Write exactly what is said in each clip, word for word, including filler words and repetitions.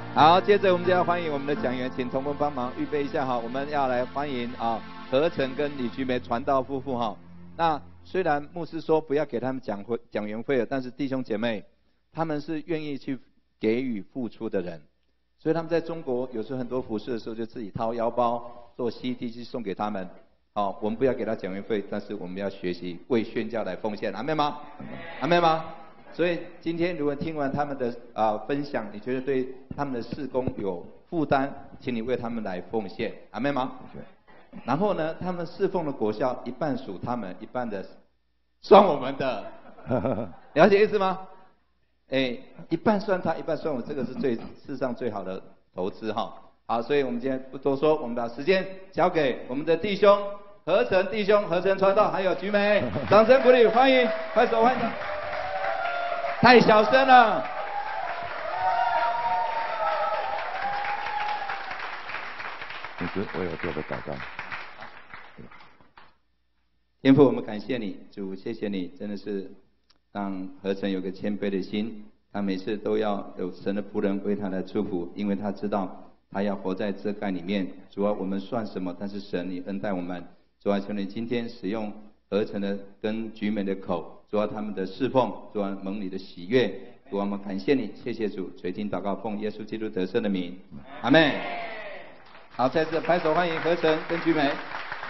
好，接着我们就要欢迎我们的讲员，请同工帮忙预备一下哈，我们要来欢迎啊何成跟李菊梅传道夫妇哈。那虽然牧师说不要给他们讲会讲员费了，但是弟兄姐妹，他们是愿意去给予付出的人，所以他们在中国有时候很多服事的时候就自己掏腰包做 C D 去送给他们。好，我们不要给他讲员费，但是我们要学习为宣教来奉献，阿们吗？阿们吗？所以今天如果听完他们的啊、呃、分享，你觉得对他们的事工有负担，请你为他们来奉献，阿们吗？然后呢，他们侍奉的果效一半属他们，一半的算我们的，了解意思吗？哎，一半算他，一半算我，这个是最世上最好的投资哈。好，所以我们今天不多说，我们把时间交给我们的弟兄何成弟兄、何成传道，还有菊梅，掌声鼓励，欢迎，拍手欢迎。太小声了。 牧师，我有做个祷告。 天父，我们感谢你，主，谢谢你，真的是让何成有个谦卑的心，他每次都要有神的仆人为他来祝福，因为他知道他要活在遮盖里面。主啊，我们算什么？但是神你恩待我们。主啊，求你今天使用何成的跟菊美的口，主啊，他们的侍奉，主啊，蒙你的喜悦。主啊，我们感谢你，谢谢主，垂听祷告，奉耶稣基督得胜的名，阿们。好，再次拍手欢迎何成跟菊美。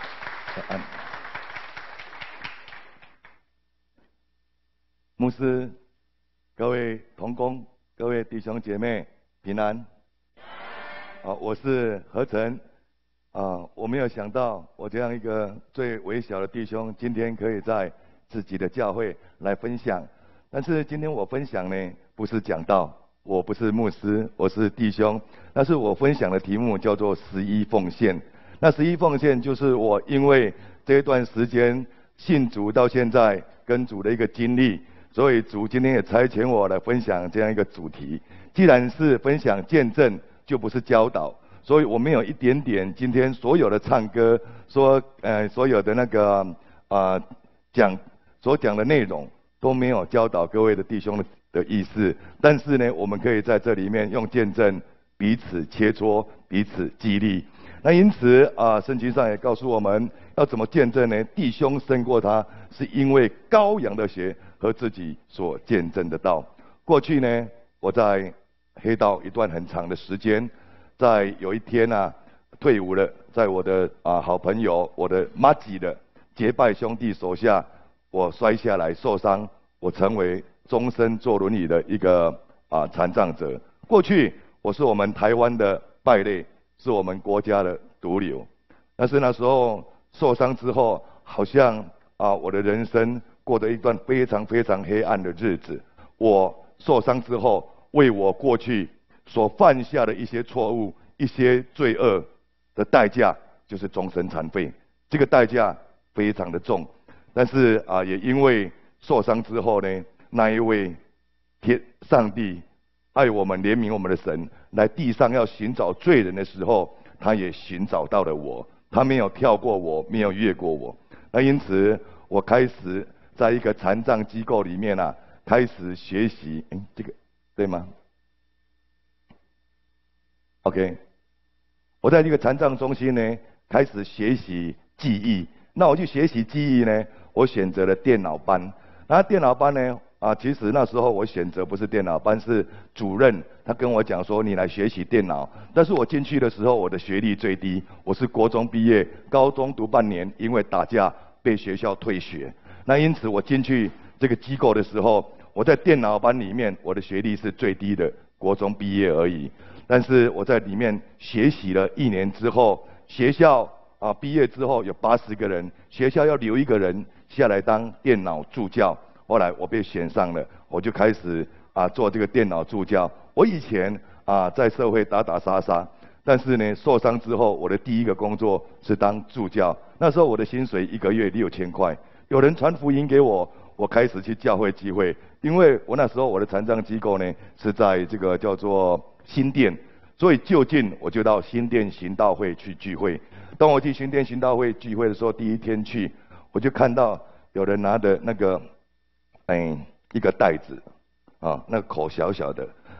牧师，各位同工，各位弟兄姐妹，平安。好，我是何成。啊，我没有想到，我这样一个最微小的弟兄，今天可以在自己的教会来分享。但是今天我分享呢，不是讲道，我不是牧师，我是弟兄。但是我分享的题目叫做十一奉献。那十一奉献就是我因为这一段时间信主到现在跟主的一个经历，所以主今天也差遣我来分享这样一个主题。既然是分享见证，就不是教导。所以我们有一点点今天所有的唱歌，说呃所有的那个啊、呃、讲所讲的内容都没有教导各位的弟兄的的意思，但是呢，我们可以在这里面用见证彼此切磋，彼此激励。那因此啊、呃，圣经上也告诉我们要怎么见证呢？弟兄胜过他，是因为羔羊的血和自己所见证的道。过去呢，我在黑道一段很长的时间。在有一天啊，退伍了，在我的啊好朋友、我的妈吉的结拜兄弟手下，我摔下来受伤，我成为终身坐轮椅的一个啊残障者。过去我是我们台湾的败类，是我们国家的毒瘤。但是那时候受伤之后，好像啊我的人生过着一段非常非常黑暗的日子。我受伤之后，为我过去所犯下的一些错误、一些罪恶的代价，就是终身残废。这个代价非常的重，但是啊，也因为受伤之后呢，那一位天上帝爱我们、怜悯我们的神，来地上要寻找罪人的时候，他也寻找到了我。他没有跳过我，没有越过我。那因此，我开始在一个残障机构里面啊，开始学习。哎，这个对吗？OK， 我在这个残障中心呢，开始学习记忆。那我去学习记忆呢，我选择了电脑班。那电脑班呢，啊，其实那时候我选择不是电脑班，是主任他跟我讲说，你来学习电脑。但是我进去的时候，我的学历最低，我是国中毕业，高中读半年，因为打架被学校退学。那因此我进去这个机构的时候，我在电脑班里面，我的学历是最低的，国中毕业而已。但是我在里面学习了一年之后，学校啊毕业之后有八十个人，学校要留一个人下来当电脑助教。后来我被选上了，我就开始啊做这个电脑助教。我以前啊在社会打打杀杀，但是呢受伤之后，我的第一个工作是当助教。那时候我的薪水一个月六千块，有人传福音给我，我开始去教会聚会。因为我那时候我的残障机构呢是在这个叫做新店，所以就近我就到新店行道会去聚会。当我去新店行道会聚会的时候，第一天去，我就看到有人拿的那个，哎，一个袋子，啊，那个口小小的，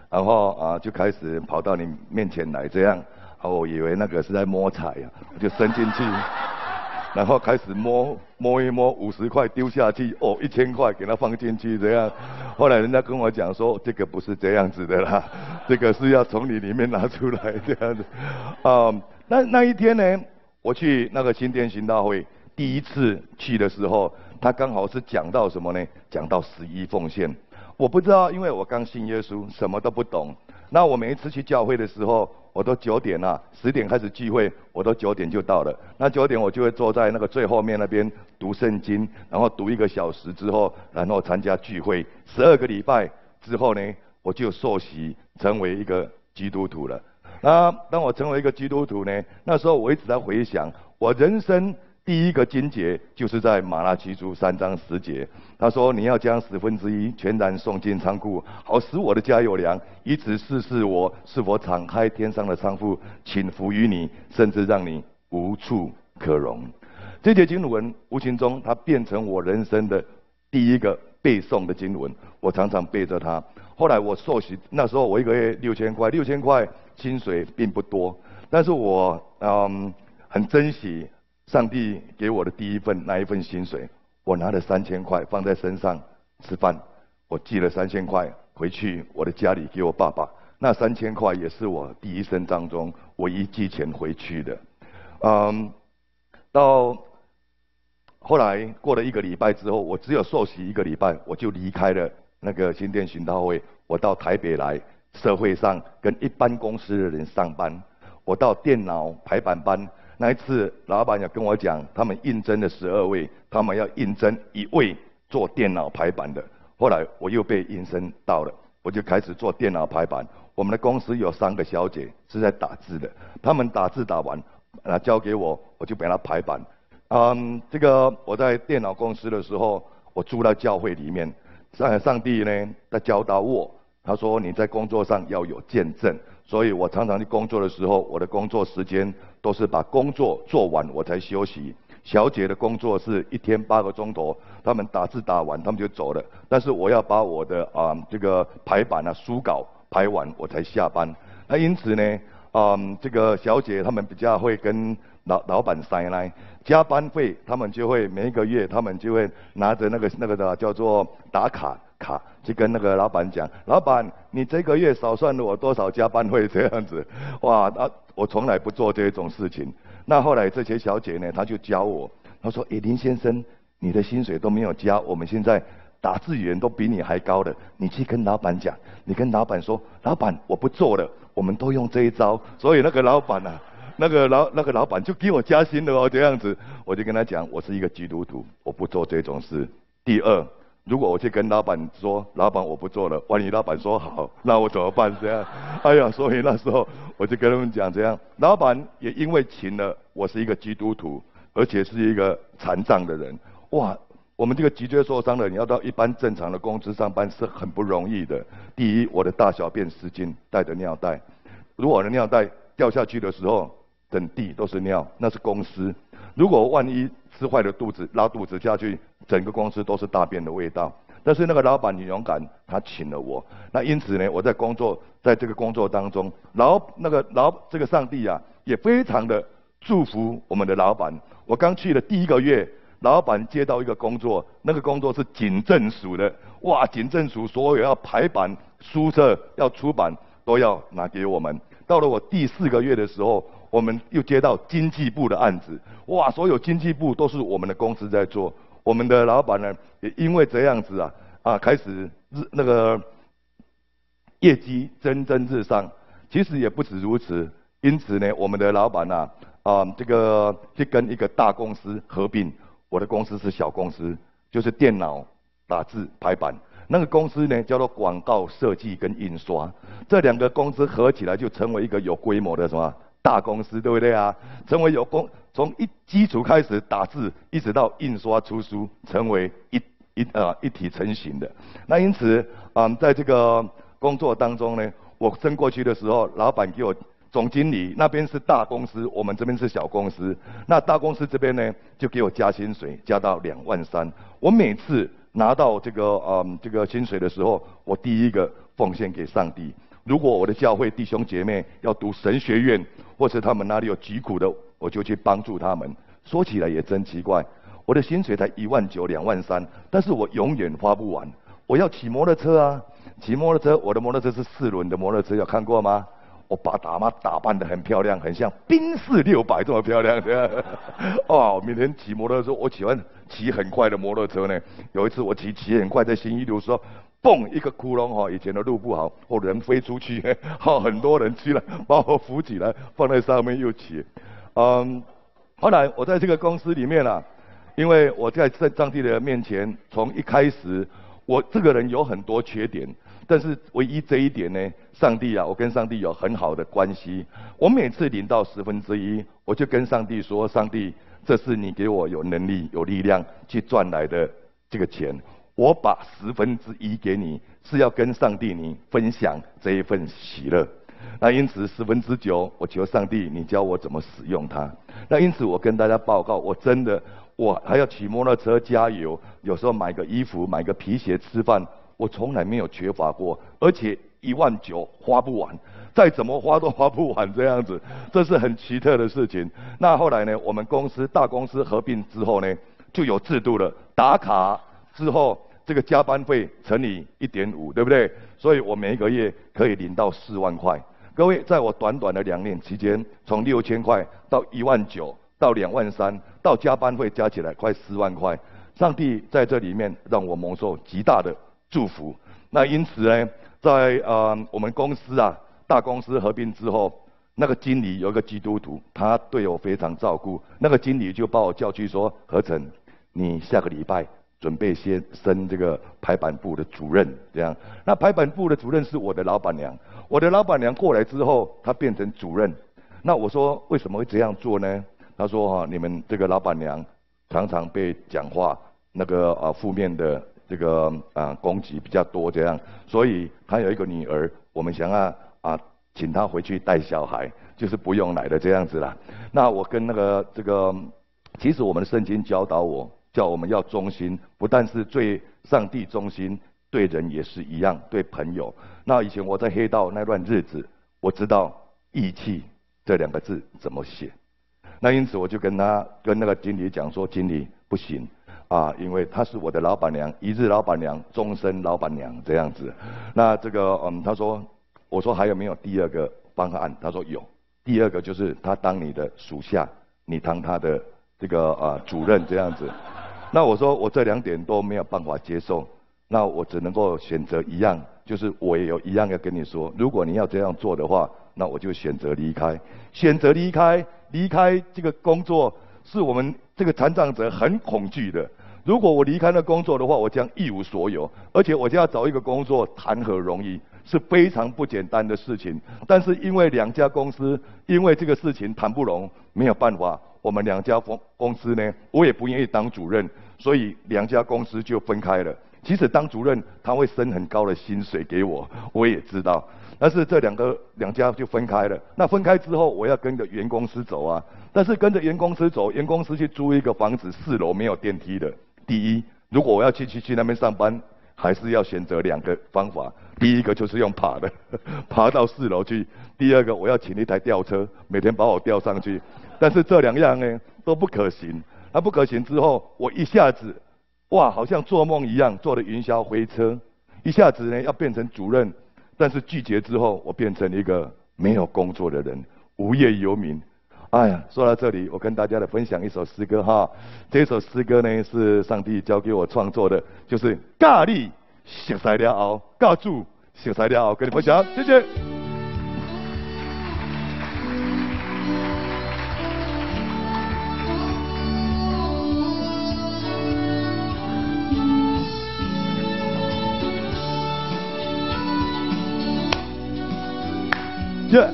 然后啊就开始跑到你面前来这样，啊我以为那个是在摸彩啊，我就伸进去。然后开始摸摸一摸，五十块丢下去，哦，一千块给他放进去，这样。后来人家跟我讲说，这个不是这样子的啦，这个是要从你里面拿出来这样子。啊、嗯，那那一天呢，我去那个新店行道会，第一次去的时候，他刚好是讲到什么呢？讲到十一奉献。我不知道，因为我刚信耶稣，什么都不懂。那我每一次去教会的时候，我都九点啊，十点开始聚会，我都九点就到了。那九点我就会坐在那个最后面那边读圣经，然后读一个小时之后，然后参加聚会。十二个礼拜之后呢，我就受洗成为一个基督徒了。那当我成为一个基督徒呢，那时候我一直在回想，我人生第一个经节就是在马拉基书三章十节，他说：“你要将十分之一全然送进仓库，好使我的家有粮，以此试试我是否敞开天上的仓库，倾福于你，甚至让你无处可容。”这节经文无形中它变成我人生的第一个背诵的经文，我常常背着它。后来我受洗，那时候我一个月六千块，六千块薪水并不多，但是我嗯很珍惜上帝给我的第一份那一份薪水，我拿了三千块放在身上吃饭，我寄了三千块回去我的家里给我爸爸，那三千块也是我第一生当中唯一寄钱回去的。嗯，到后来过了一个礼拜之后，我只有受洗一个礼拜，我就离开了那个新店巡道会，我到台北来社会上跟一般公司的人上班，我到电脑排版班。那一次，老板也跟我讲，他们应征了十二位，他们要应征一位做电脑排版的。后来我又被应征到了，我就开始做电脑排版。我们的公司有三个小姐是在打字的，他们打字打完，啊交给我，我就给他排版。嗯，这个我在电脑公司的时候，我住在教会里面，上上帝呢在教导我，他说你在工作上要有见证。所以我常常去工作的时候，我的工作时间都是把工作做完我才休息。小姐的工作是一天八个钟头，他们打字打完他们就走了，但是我要把我的啊、嗯、这个排版啊书稿排完我才下班。那因此呢，嗯这个小姐他们比较会跟老老板塞来加班费，他们就会每一个月他们就会拿着那个那个的叫做打卡卡去跟那个老板讲，老板，你这个月少算了我多少加班费这样子，哇，啊，我从来不做这种事情。那后来这些小姐呢，她就教我，她说，诶，林先生，你的薪水都没有加，我们现在打字员都比你还高的，你去跟老板讲，你跟老板说，老板，我不做了，我们都用这一招，所以那个老板啊。那个老那个老板就给我加薪了哦，这样子，我就跟他讲，我是一个基督徒，我不做这种事。第二，如果我去跟老板说，老板我不做了，万一老板说好，那我怎么办？这样，哎呀，所以那时候我就跟他们讲这样，老板也因为请了我是一个基督徒，而且是一个残障的人，哇，我们这个脊椎受伤的人要到一般正常的公司上班是很不容易的。第一，我的大小便失禁，带着尿袋，如果我的尿袋掉下去的时候，整地都是尿，那是公司。如果万一吃坏了肚子，拉肚子下去，整个公司都是大便的味道。但是那个老板很勇敢，他请了我。那因此呢，我在工作，在这个工作当中，老那个老这个上帝啊，也非常的祝福我们的老板。我刚去的第一个月，老板接到一个工作，那个工作是警政署的，哇，警政署所有要排版、书册、要出版都要拿给我们。到了我第四个月的时候，我们又接到经济部的案子，哇，所有经济部都是我们的公司在做。我们的老板呢，也因为这样子啊，啊，开始日那个业绩蒸蒸日上。其实也不止如此，因此呢，我们的老板啊，啊，这个去跟一个大公司合并。我的公司是小公司，就是电脑打字排版。那个公司呢，叫做广告设计跟印刷，这两个公司合起来就成为一个有规模的什么大公司，对不对啊？成为有公从一基础开始打字，一直到印刷出书，成为一一呃一体成型的。那因此，嗯，在这个工作当中呢，我升过去的时候，老板给我总经理那边是大公司，我们这边是小公司。那大公司这边呢，就给我加薪水，加到两万三。我每次拿到这个嗯这个薪水的时候，我第一个奉献给上帝。 如果我的教会弟兄姐妹要读神学院，或是他们哪里有疾苦的，我就去帮助他们。说起来也真奇怪，我的薪水才一万九、两万三，但是我永远花不完。我要骑摩托车啊，骑摩托车，我的摩托车是四轮的摩托车，有看过吗？我把打妈打扮得很漂亮，很像宾士六百这么漂亮的。哦，每天骑摩托车，我喜欢骑很快的摩托车呢。有一次我骑骑很快，在新一路说，嘣一个窟窿哈，以前的路不好，我人飞出去，哈，很多人去了把我扶起来，放在上面又骑。嗯，后来我在这个公司里面啊，因为我在上帝的面前，从一开始我这个人有很多缺点。但是唯一这一点呢，上帝啊，我跟上帝有很好的关系。我每次领到十分之一，我就跟上帝说：上帝，这是你给我有能力、有力量去赚来的这个钱，我把十分之一给你，是要跟上帝你分享这一份喜乐。那因此十分之九，我求上帝你教我怎么使用它。那因此我跟大家报告，我真的我还要骑摩托车加油，有时候买个衣服、买个皮鞋、吃饭。我从来没有缺乏过，而且一万九花不完，再怎么花都花不完这样子，这是很奇特的事情。那后来呢，我们公司大公司合并之后呢，就有制度了，打卡之后这个加班费乘以一点五，对不对？所以我每一个月可以领到四万块。各位，在我短短的两年期间，从六千块到一万九，到两万三，到加班费加起来快四万块。上帝在这里面让我蒙受极大的祝福。那因此呢，在呃我们公司啊，大公司合并之后，那个经理有一个基督徒，他对我非常照顾。那个经理就把我叫去说：何成，你下个礼拜准备先升这个排版部的主任，这样。那排版部的主任是我的老板娘，我的老板娘过来之后，她变成主任。那我说为什么会这样做呢？他说哈、啊，你们这个老板娘常常被讲话那个啊负面的。这个啊攻击比较多，这样，所以他有一个女儿，我们想要啊请她回去带小孩，就是不用来的这样子啦。那我跟那个这个，其实我们的圣经教导我，叫我们要忠心，不但是对上帝忠心，对人也是一样，对朋友。那以前我在黑道那段日子，我知道义气这两个字怎么写，那因此我就跟他跟那个经理讲说，经理不行。啊，因为她是我的老板娘，一日老板娘，终身老板娘这样子。那这个，嗯，他说，我说还有没有第二个方案？他说有，第二个就是他当你的属下，你当他的这个啊主任这样子。那我说我这两点都没有办法接受，那我只能够选择一样，就是我也有一样要跟你说，如果你要这样做的话，那我就选择离开，选择离开，离开这个工作是我们这个残障者很恐惧的。如果我离开了工作的话，我将一无所有，而且我就要找一个工作，谈何容易，是非常不简单的事情。但是因为两家公司，因为这个事情谈不拢，没有办法，我们两家公公司呢，我也不愿意当主任，所以两家公司就分开了。其实当主任他会升很高的薪水给我，我也知道，但是这两个两家就分开了。那分开之后，我要跟着原公司走啊，但是跟着原公司走，原公司去租一个房子，四楼没有电梯的。第一，如果我要去去去那边上班，还是要选择两个方法。第一个就是用爬的，爬到四楼去；第二个，我要请一台吊车，每天把我吊上去。但是这两样呢都不可行。那不可行之后，我一下子，哇，好像做梦一样，坐了云霄飞车，一下子呢要变成主任，但是拒绝之后，我变成一个没有工作的人，无业游民。哎呀，说到这里，我跟大家来分享一首诗歌哈。这首诗歌呢是上帝教给我创作的，就是教你熟悉了后，教主熟悉了后，跟你分享，谢谢。耶。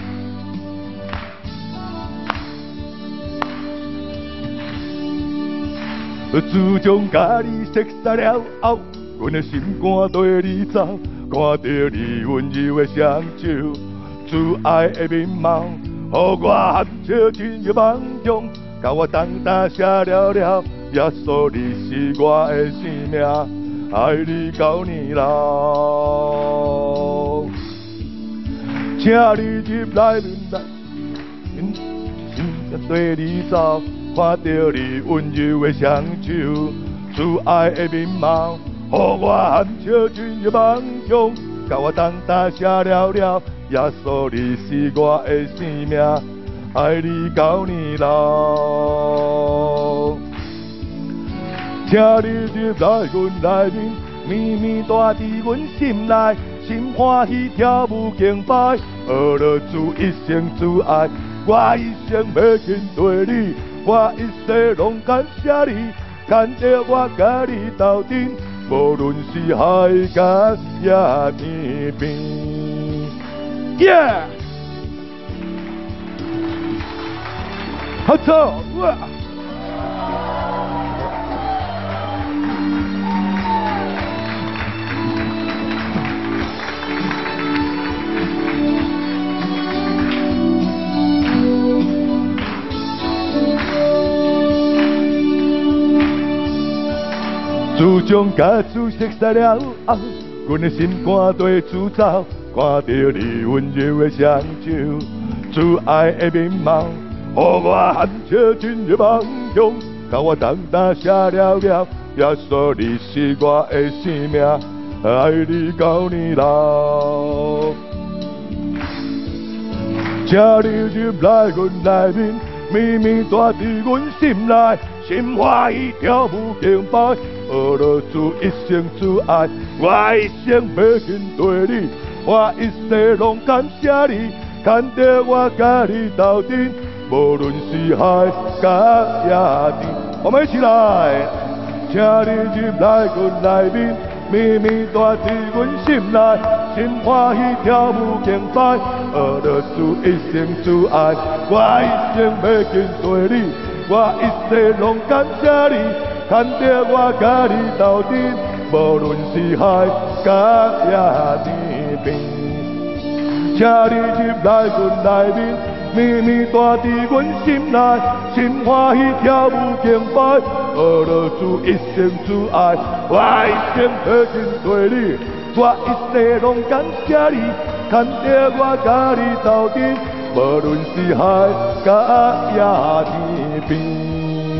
自从甲你熟悉了后，阮的心肝对你走，看到你温柔的双手，慈爱的面貌，予我含笑进入梦中，甲我重担写了了，耶稣你是我的生命，爱你到年老。 请你入来面来，心心对你走，看到你温柔的双手，慈爱的面貌，予我含笑进入梦中，甲我东大声了了，耶稣你是我的生命，爱你到年老。请你入来阮内面，绵绵住伫阮心内，心欢喜跳舞敬拜，学了主一生主爱，我一生要紧对你，我一世拢感谢你，牵着我甲你斗阵，无论是海角也天边。耶！好走哇！主将甲主熟悉了后，阮的心肝对主走，看到你温柔的双手，主爱的面貌，予我含笑进入梦中，甲我东大声了了，耶稣你是我的生命，爱你到年老。请你入来阮内面，绵绵住伫阮心内，心欢喜跳舞敬拜。学了主一生主爱，我一生要紧对你，我一世拢感谢你，牵着我甲你斗阵，无论是海角也天。我们一起来，请你入来阮内面，绵绵住伫阮心内，心欢喜跳舞敬拜，学了主一生主爱，我一生要紧对你，我一世拢感谢你。牵着我甲你斗阵，无论是海角也天边。请你入来阮内面，绵绵住伫阮心内，心欢喜跳舞敬拜，学了主一生主爱，我一生要紧对你，我一世拢感谢你，牵着我甲你斗阵，无论是海角也天边。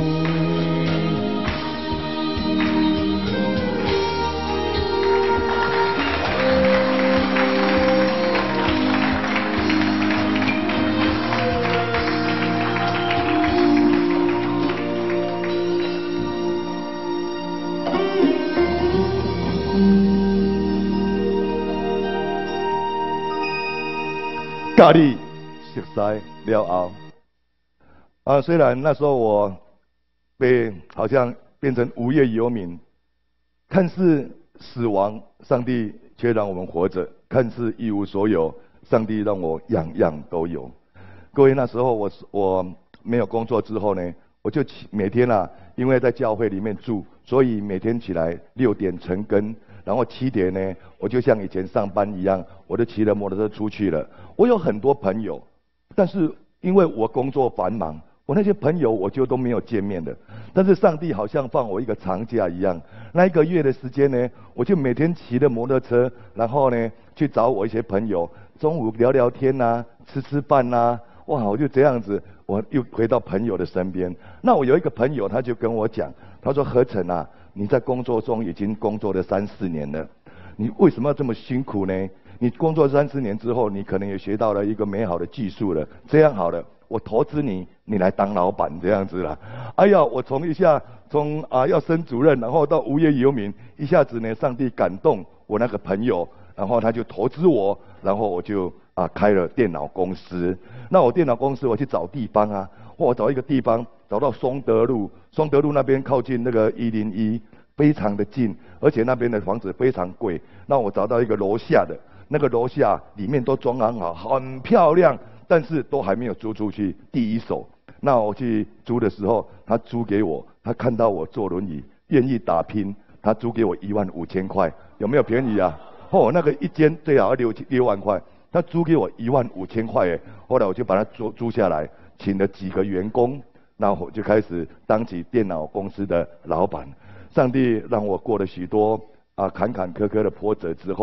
甲你熟悉了后，啊，虽然那时候我被好像变成无业游民，看似死亡，上帝却让我们活着；看似一无所有，上帝让我样样都有。各位，那时候我我没有工作之后呢，我就起每天啊，因为在教会里面住，所以每天起来六点晨更。然后七点呢，我就像以前上班一样，我就骑着摩托车出去了。我有很多朋友，但是因为我工作繁忙，我那些朋友我就都没有见面的。但是上帝好像放我一个长假一样，那一个月的时间呢，我就每天骑着摩托车，然后呢去找我一些朋友，中午聊聊天呐、啊，吃吃饭呐、啊，哇，我就这样子，我又回到朋友的身边。那我有一个朋友，他就跟我讲，他说：“何成啊，你在工作中已经工作了三四年了，你为什么要这么辛苦呢？你工作三四年之后，你可能也学到了一个美好的技术了。这样好了，我投资你，你来当老板这样子啦。哎呀，我从一下从啊要升主任，然后到无业游民，一下子呢，上帝感动我那个朋友，然后他就投资我，然后我就啊开了电脑公司。那我电脑公司我去找地方啊，我找一个地方，找到松德路，松德路那边靠近那个一零一。非常的近，而且那边的房子非常贵。那我找到一个楼下的，那个楼下里面都装潢好，很漂亮，但是都还没有租出去，第一手。那我去租的时候，他租给我，他看到我坐轮椅，愿意打拼，他租给我一万五千块，有没有便宜啊？哦，那个一间最好要六六万块，他租给我一万五千块哎。后来我就把它租租下来，请了几个员工，那我就开始当起电脑公司的老板。上帝让我过了许多啊坎坎坷坷的波折之后，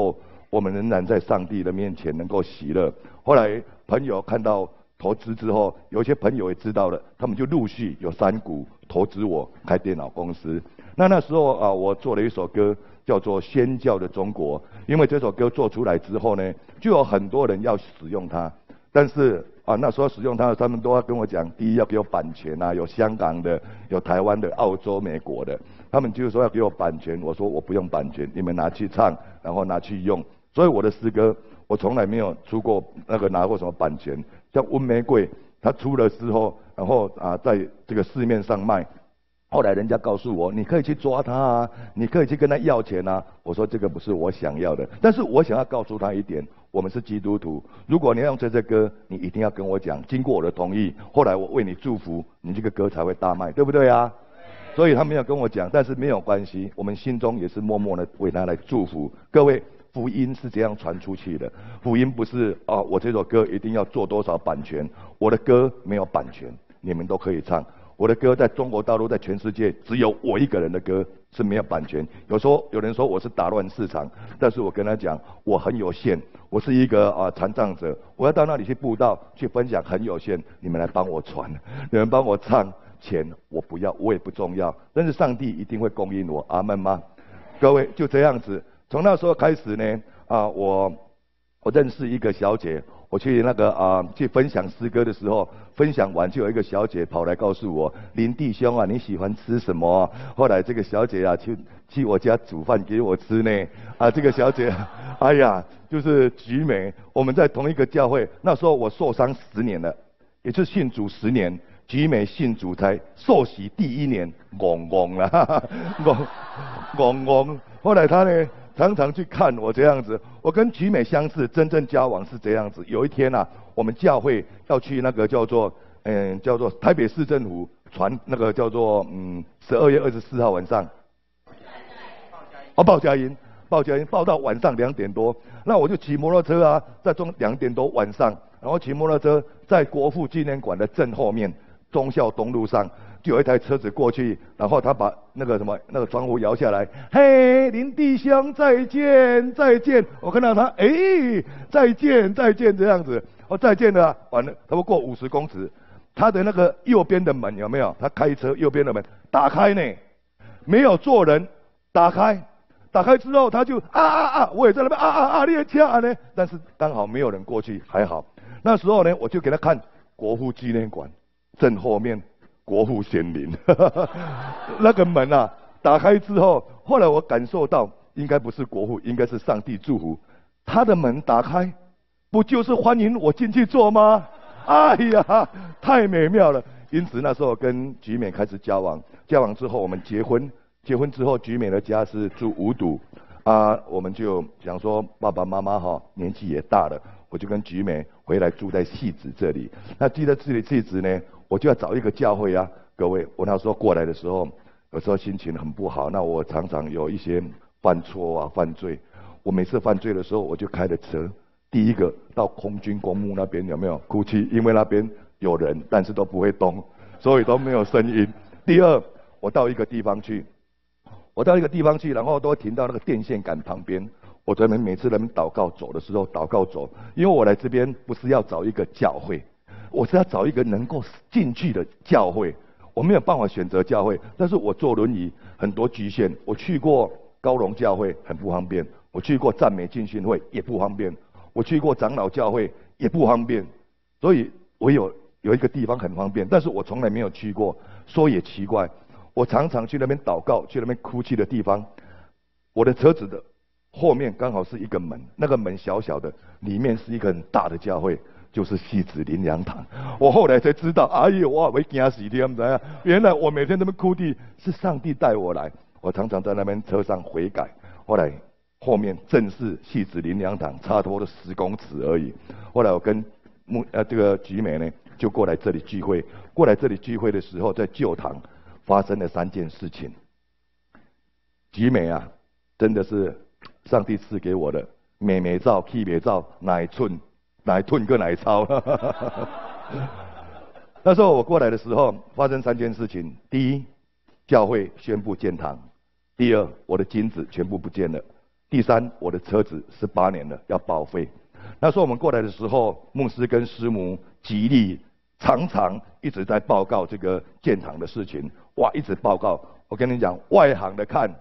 我们仍然在上帝的面前能够喜乐。后来朋友看到投资之后，有些朋友也知道了，他们就陆续有三股投资我开电脑公司。那那时候啊，我做了一首歌叫做《宣教的中国》，因为这首歌做出来之后呢，就有很多人要使用它，但是啊，那时候使用它，他们都要跟我讲，第一要给我版权啊，有香港的，有台湾的，澳洲、美国的，他们就是说要给我版权，我说我不用版权，你们拿去唱，然后拿去用。所以我的诗歌，我从来没有出过那个拿过什么版权。像温玫瑰，它出了之后，然后啊，在这个市面上卖。后来人家告诉我，你可以去抓他啊，你可以去跟他要钱啊。我说这个不是我想要的，但是我想要告诉他一点，我们是基督徒，如果你要用这首歌，你一定要跟我讲，经过我的同意，后来我为你祝福，你这个歌才会大卖，对不对啊？所以他没有跟我讲，但是没有关系，我们心中也是默默的为他来祝福。各位，福音是这样传出去的，福音不是啊，我这首歌一定要做多少版权，我的歌没有版权，你们都可以唱。我的歌在中国大陆，在全世界只有我一个人的歌是没有版权。有时候有人说我是打乱市场，但是我跟他讲，我很有限，我是一个啊残障者，我要到那里去布道去分享很有限，你们来帮我传，你们帮我唱，钱我不要，我也不重要，但是上帝一定会供应我，阿门吗？各位就这样子，从那时候开始呢，啊我我认识一个小姐。我去那个啊、呃，去分享诗歌的时候，分享完就有一个小姐跑来告诉我：“林弟兄啊，你喜欢吃什么？”后来这个小姐啊，去去我家煮饭给我吃呢。啊，这个小姐，哎呀，就是菊美，我们在同一个教会。那时候我受伤十年了，也是信主十年。菊美信主才受洗第一年，懵懵了，懵懵懵。后来她呢？常常去看我这样子，我跟菊美相似，真正交往是这样子。有一天啊，我们教会要去那个叫做，嗯，叫做台北市政府传那个叫做，嗯，十二月二十四号晚上，哦，报佳音，报佳音，报到晚上两点多，那我就骑摩托车啊，在中两点多晚上，然后骑摩托车在国父纪念馆的正后面，忠孝东路上。就有一台车子过去，然后他把那个什么那个窗户摇下来，嘿，林弟兄再见再见。我看到他，哎，再见再见这样子，哦再见了，完了，他不过五十公尺，他的那个右边的门有没有？他开车右边的门打开呢，没有坐人，打开，打开之后他就啊啊啊，我也在那边啊啊啊，你也掐呢，但是刚好没有人过去，还好。那时候呢，我就给他看国父纪念馆正后面。国父显灵，那个门啊打开之后，后来我感受到应该不是国父，应该是上帝祝福。他的门打开，不就是欢迎我进去坐吗？哎呀，太美妙了！因此那时候跟菊美开始交往，交往之后我们结婚，结婚之后菊美的家是住五堵，啊，我们就想说爸爸妈妈哈年纪也大了，我就跟菊美回来住在汐止这里。那住在这里汐止呢？我就要找一个教会啊，各位，我那时候过来的时候，有时候心情很不好，那我常常有一些犯错啊、犯罪。我每次犯罪的时候，我就开着车，第一个到空军公墓那边有没有哭泣？因为那边有人，但是都不会动，所以都没有声音。第二，我到一个地方去，我到一个地方去，然后都停到那个电线杆旁边。我专门每次人们祷告走的时候，祷告走，因为我来这边不是要找一个教会。我是要找一个能够进去的教会，我没有办法选择教会，但是我坐轮椅很多局限。我去过高龙教会很不方便，我去过赞美浸信会也不方便，我去过长老教会也不方便，所以我有有一个地方很方便，但是我从来没有去过。说也奇怪，我常常去那边祷告，去那边哭泣的地方，我的车子的后面刚好是一个门，那个门小小的，里面是一个很大的教会。就是汐止灵粮堂，我后来才知道，哎呦，我会惊死天怎样？原来我每天那边哭地，是上帝带我来。我常常在那边车上悔改，后来后面正式汐止灵粮堂，差不多十公尺而已。后来我跟木呃这个菊美呢，就过来这里聚会。过来这里聚会的时候，在旧堂发生了三件事情。菊美啊，真的是上帝赐给我的，美美照、气美照、奶寸。奶吞跟奶超，那时候我过来的时候，发生三件事情：第一，教会宣布建堂；第二，我的金子全部不见了； 第三，我的车子十八年了，要报废。那时候我们过来的时候，牧师跟师母极力，常常一直在报告这个建厂的事情，哇，一直报告。我跟你讲，外行的看，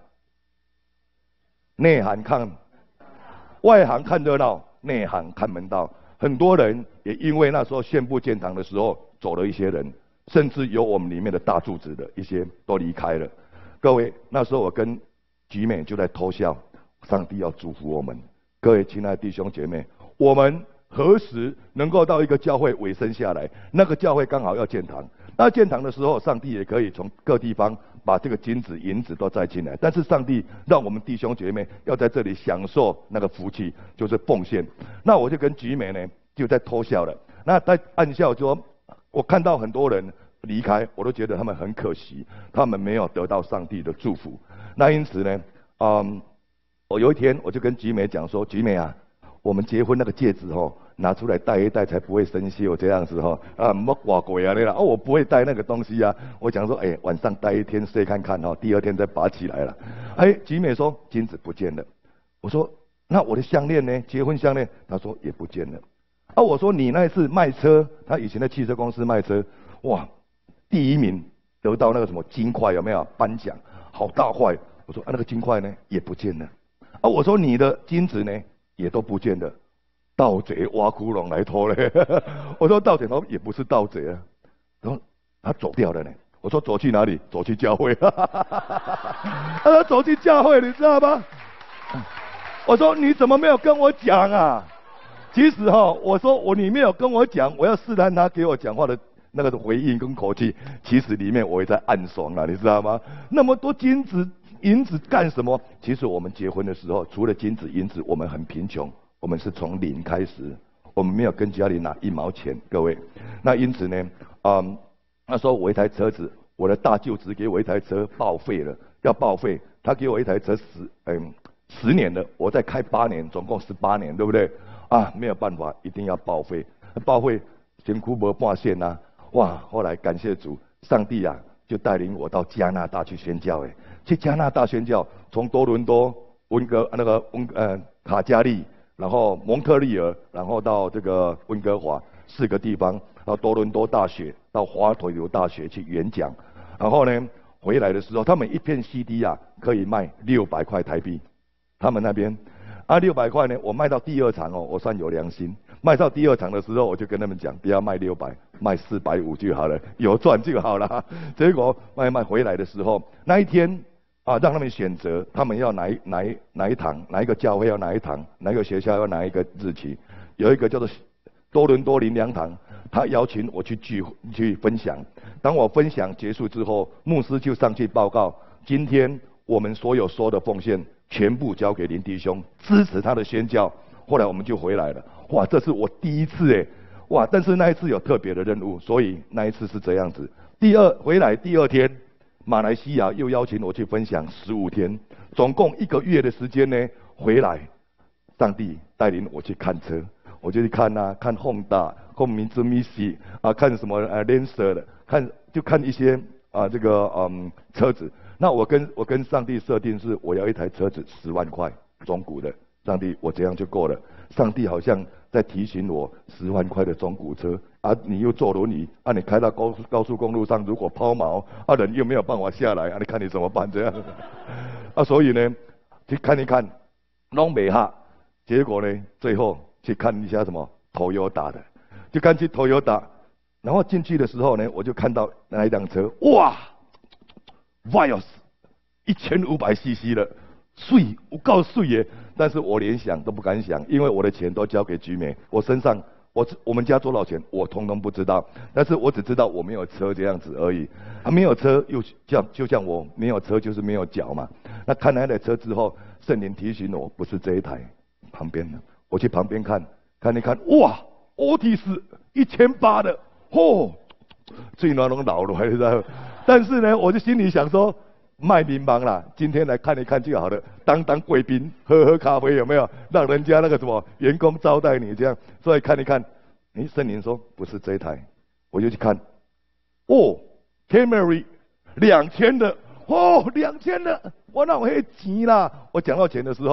内行看，外行看热闹，内行看门道。很多人也因为那时候宣布建厂的时候走了一些人，甚至有我们里面的大柱子的一些都离开了。各位，那时候我跟菊美就在偷笑，上帝要祝福我们。各位亲爱的弟兄姐妹，我们何时能够到一个教会尾声下来？那个教会刚好要建堂，那建堂的时候，上帝也可以从各地方把这个金子、银子都带进来。但是上帝让我们弟兄姐妹要在这里享受那个福气，就是奉献。那我就跟菊美呢就在偷笑了。那在暗笑说，我看到很多人离开，我都觉得他们很可惜，他们没有得到上帝的祝福。那因此呢，嗯，我有一天我就跟菊美讲说，菊美啊，我们结婚那个戒指哦，拿出来戴一戴才不会生锈这样子哈、哦。啊，莫挂鬼啊你啦，哦，我不会戴那个东西啊。我讲说，哎，晚上戴一天睡看看哈、哦，第二天再拔起来了。哎，菊美说金子不见了。我说那我的项链呢？结婚项链？她说也不见了。啊，我说你那一次卖车，他以前在汽车公司卖车，哇，第一名得到那个什么金块有没有颁奖？好大块。我说啊，那个金块呢也不见了。啊，我说你的金子呢也都不见了。盗贼挖窟窿来偷嘞！我说盗贼，他也不是盗贼啊。然后他走掉了呢。我说走去哪里？走去教会。他说走去教会，你知道吗？我说你怎么没有跟我讲啊？其实哈，我说我你没有跟我讲，我要试探他给我讲话的那个回应跟口气，其实里面我也在暗爽啊，你知道吗？那么多金子银子干什么？其实我们结婚的时候，除了金子银子，我们很贫穷，我们是从零开始，我们没有跟家里拿一毛钱，各位。那因此呢，嗯，那时候我一台车子，我的大舅子给我一台车报废了，要报废，他给我一台车十嗯十年了，我再开八年，总共十八年，对不对？啊，没有办法，一定要报废。报废，辛苦没半线呐！哇，后来感谢主，上帝啊，就带领我到加拿大去宣教。哎，去加拿大宣教，从多伦多、温哥那个温呃卡加利，然后蒙特利尔，然后到这个温哥华四个地方，到多伦多大学，到华佗流大学去演讲。然后呢，回来的时候，他们一片 C D 啊，可以卖六百块台币，他们那边。啊，六百块呢，我卖到第二场哦，我算有良心。卖到第二场的时候，我就跟他们讲，不要卖六百，卖四百五就好了，有赚就好了。结果卖卖回来的时候，那一天啊，让他们选择，他们要哪一哪一哪一堂，哪一个教会要哪一堂，哪一个学校要哪一个日期。有一个叫做多伦多灵粮堂，他邀请我去聚去分享。当我分享结束之后，牧师就上去报告，今天我们所有收的奉献。全部交给林弟兄，支持他的宣教。后来我们就回来了。哇，这是我第一次哎，哇！但是那一次有特别的任务，所以那一次是这样子。第二回来第二天，马来西亚又邀请我去分享十五天，总共一个月的时间呢。回来，上帝带领我去看车，我就去看啊，看 Honda、看Mitsubishi 啊，看什么呃 Lancer 的，看就看一些啊这个嗯车子。那我跟我跟上帝设定是，我要一台车子十万块中古的，上帝我这样就够了。上帝好像在提醒我，十万块的中古车啊，你又坐轮椅啊，你开到高速高速公路上，如果抛锚啊，人又没有办法下来啊，你看你怎么办这样？啊，所以呢，去看一看，弄没哈，结果呢，最后去看一下什么 Toyota 的，就看去 Toyota，然后进去的时候呢，我就看到那一辆车，哇！Vios 一千五百 C C 了，水我够水耶！但是我连想都不敢想，因为我的钱都交给菊美，我身上我我们家多少钱我通通不知道，但是我只知道我没有车这样子而已。啊，没有车又像就像我没有车就是没有脚嘛。那看那台车之后，圣灵提醒我，不是这一台，旁边的，我去旁边看，看一看，哇，奥迪斯一千八的，嚯，最暖拢老了，还知道？但是呢，我就心里想说，卖迷茫啦，今天来看一看就好了，当当贵宾，喝喝咖啡有没有？让人家那个什么员工招待你这样，所以看一看，哎，圣灵说不是这一台，我就去看，哦 ，Camry 两千的，哦，两千的，我哪有那钱啦？我讲到钱的时候，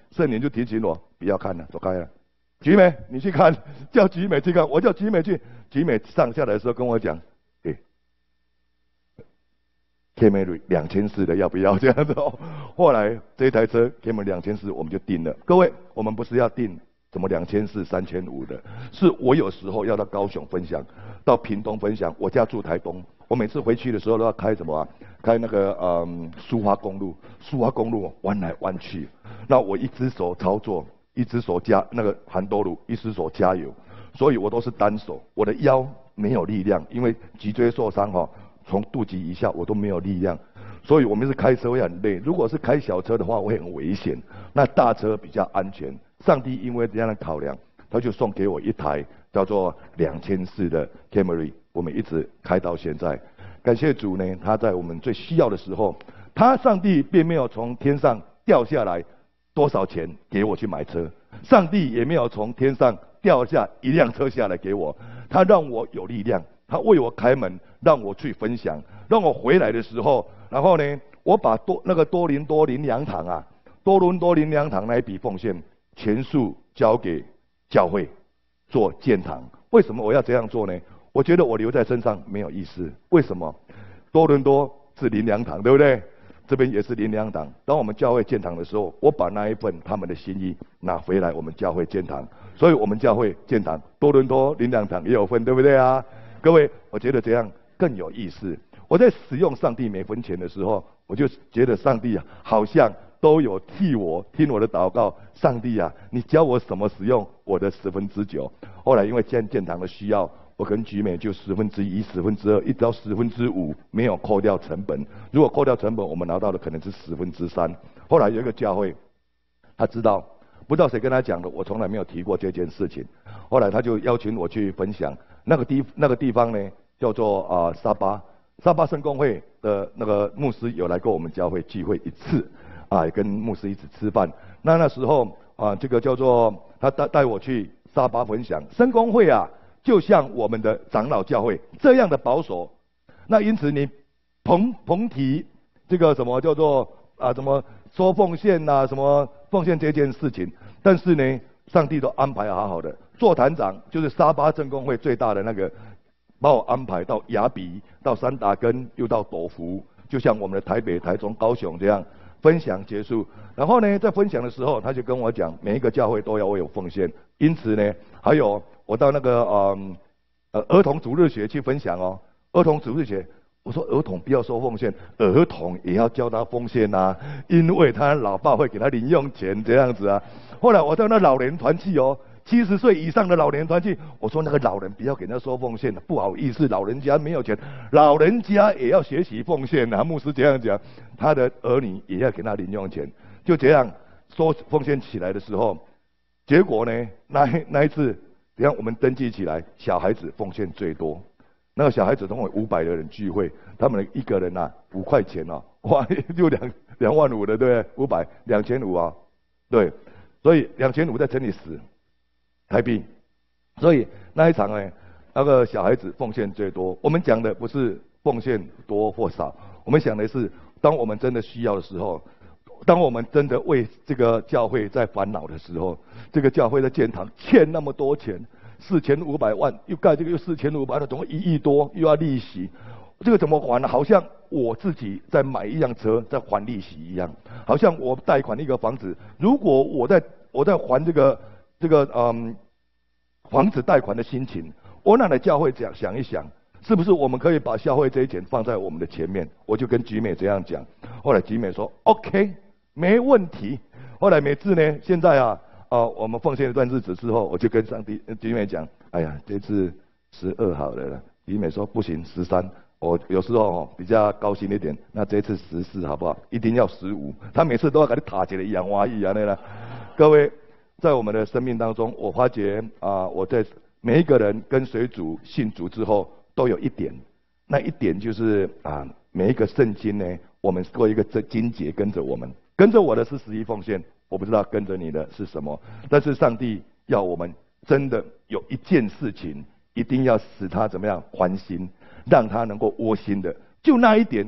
圣灵就提醒我不要看了，走开了。菊美，你去看，叫菊美去看，我叫菊美去。菊美上下来的时候跟我讲，哎、欸、，Camry 两千四的要不要这样子哦？后来这一台车 Camry 两千四我们就定了。各位，我们不是要定什么两千四、三千五的，是我有时候要到高雄分享，到屏东分享。我家住台东，我每次回去的时候都要开什么啊？开那个嗯苏花公路，苏花公路弯来弯去，那我一只手操作。一只手加那个含多鲁，一只手加油，所以我都是单手，我的腰没有力量，因为脊椎受伤哈，从肚脐以下我都没有力量，所以我们是开车会很累。如果是开小车的话，会很危险。那大车比较安全。上帝因为这样的考量，他就送给我一台叫做两千四的 Camry， 我们一直开到现在。感谢主呢，他在我们最需要的时候，他上帝并没有从天上掉下来。多少钱给我去买车？上帝也没有从天上掉下一辆车下来给我，他让我有力量，他为我开门，让我去分享，让我回来的时候，然后呢，我把多那个多伦多灵粮堂啊，多伦多灵粮堂那一笔奉献全数交给教会做建堂。为什么我要这样做呢？我觉得我留在身上没有意思。为什么？多伦多是灵粮堂，对不对？这边也是灵粮堂。当我们教会建堂的时候，我把那一份他们的心意拿回来，我们教会建堂。所以我们教会建堂，多伦多灵粮堂也有份，对不对啊？各位，我觉得这样更有意思。我在使用上帝每分钱的时候，我就觉得上帝啊，好像都有替我听我的祷告。上帝啊，你教我怎么使用我的十分之九。后来因为建建堂的需要，我跟菊美就十分之一、十分之二，一直到十分之五，没有扣掉成本。如果扣掉成本，我们拿到的可能是十分之三。后来有一个教会，他知道，不知道谁跟他讲的，我从来没有提过这件事情。后来他就邀请我去分享。那个地那个地方呢，叫做啊、呃、沙巴，沙巴圣公会的那个牧师有来过我们教会聚会一次，啊，也跟牧师一起吃饭。那那时候啊，这个叫做他带带我去沙巴分享，圣公会啊。就像我们的长老教会这样的保守，那因此你彭彭提这个什么叫做啊什么收奉献呐、啊、什么奉献这件事情，但是呢，上帝都安排好好的。座坛长就是沙巴正公会最大的那个，把我安排到雅比、到三打根，又到斗福，就像我们的台北、台中、高雄这样分享结束。然后呢，在分享的时候，他就跟我讲，每一个教会都要为我奉献。因此呢，还有。我到那个嗯呃儿童主日学去分享哦，儿童主日学，我说儿童不要收奉献，儿童也要教他奉献啊，因为他老爸会给他零用钱这样子啊。后来我到那老年团契哦，七十岁以上的老年团契，我说那个老人不要给他收奉献的，不好意思，老人家没有钱，老人家也要学习奉献啊。牧师这样讲，他的儿女也要给他零用钱，就这样收奉献起来的时候，结果呢，那那一次。你看，我们登记起来，小孩子奉献最多。那个小孩子总共五百个人聚会，他们一个人啊五块钱哦，哇，就两两万五的，对不对？五百两千五啊，对，所以两千五再乘以十台币，所以那一场呢，那个小孩子奉献最多。我们讲的不是奉献多或少，我们想的是，当我们真的需要的时候。当我们真的为这个教会在烦恼的时候，这个教会在建堂欠那么多钱，四千五百万，又盖这个又四千五百万，总共一亿多，又要利息，这个怎么还呢？好像我自己在买一辆车，在还利息一样，好像我贷款一个房子，如果我在我在还这个这个嗯房子贷款的心情，我拿来教会讲想一想。是不是我们可以把教会这一钱放在我们的前面？我就跟菊美这样讲。后来菊美说 ：“OK， 没问题。”后来每次呢，现在啊，啊，我们奉献一段日子之后，我就跟上帝菊美讲：“哎呀，这次十二好了啦。”菊美说：“不行，十三。”我有时候哦比较高兴一点，那这次十四好不好？一定要十五。他每次都要给你塔起来一样花艺啊那个。各位，在我们的生命当中，我发觉啊，我在每一个人跟随主、信主之后。都有一点，那一点就是啊，每一个圣经呢，我们过一个这经节跟着我们，跟着我的是十一奉献，我不知道跟着你的是什么，但是上帝要我们真的有一件事情，一定要使他怎么样还心，让他能够窝心的，就那一点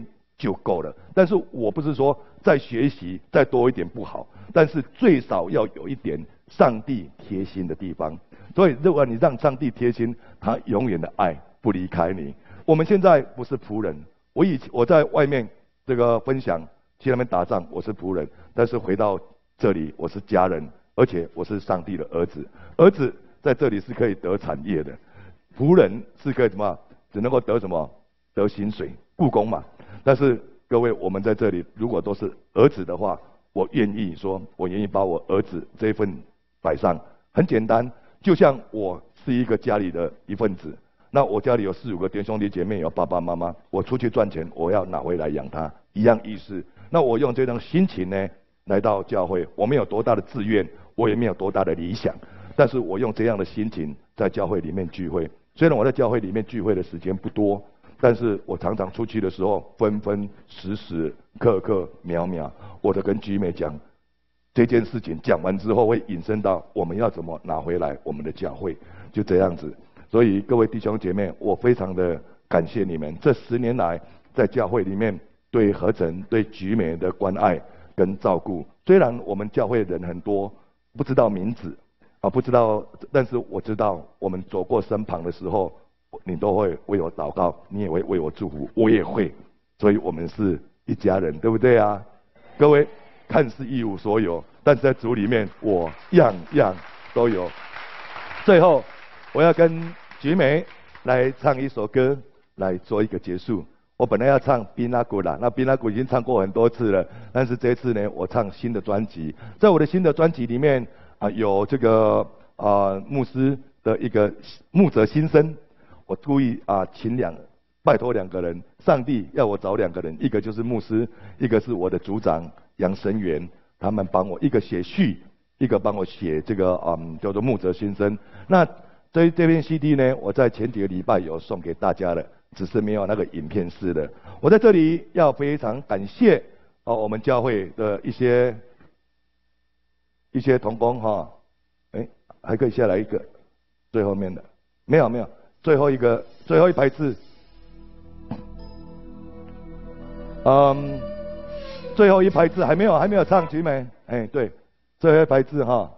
就够了。但是我不是说再学习再多一点不好，但是最少要有一点上帝贴心的地方。所以如果你让上帝贴心，他永远的爱不离开你。我们现在不是仆人，我以前我在外面这个分享去那边打仗，我是仆人，但是回到这里我是家人，而且我是上帝的儿子。儿子在这里是可以得产业的，仆人是可以什么？只能够得什么？得薪水，雇工嘛。但是各位，我们在这里如果都是儿子的话，我愿意说，我愿意把我儿子这一份摆上。很简单，就像我是一个家里的一份子，那我家里有四五个弟兄弟姐妹，有爸爸妈妈，我出去赚钱，我要拿回来养他，一样意思。那我用这种心情呢，来到教会，我没有多大的志愿，我也没有多大的理想，但是我用这样的心情在教会里面聚会。虽然我在教会里面聚会的时间不多，但是我常常出去的时候，分分时时刻刻秒秒，我都跟居美讲这件事情。讲完之后，会引申到我们要怎么拿回来我们的教会，就这样子。所以各位弟兄姐妹，我非常的感谢你们这十年来在教会里面对合成、对居美的关爱跟照顾。虽然我们教会人很多，不知道名字。啊，不知道，但是我知道，我们走过身旁的时候，你都会为我祷告，你也会为我祝福，我也会，所以我们是一家人，对不对啊？各位，看似一无所有，但是在主里面，我样样都有。最后，我要跟菊梅来唱一首歌，来做一个结束。我本来要唱《宾拉谷》啦，那《宾拉谷》已经唱过很多次了，但是这次呢，我唱新的专辑，在我的新的专辑里面。啊，有这个啊、呃、牧师的一个牧者心声，我故意啊请两拜托两个人，上帝要我找两个人，一个就是牧师，一个是我的组长杨神元，他们帮我一个写序，一个帮我写这个嗯叫做牧者心声。那这这篇 C D 呢，我在前几个礼拜有送给大家了，只是没有那个影片式的。我在这里要非常感谢哦我们教会的一些。一些同工哈，哎，还可以下来一个，最后面的，没有没有，最后一个最后一排字，嗯，最后一排字还没有还没有唱菊美，哎对，最后一排字哈，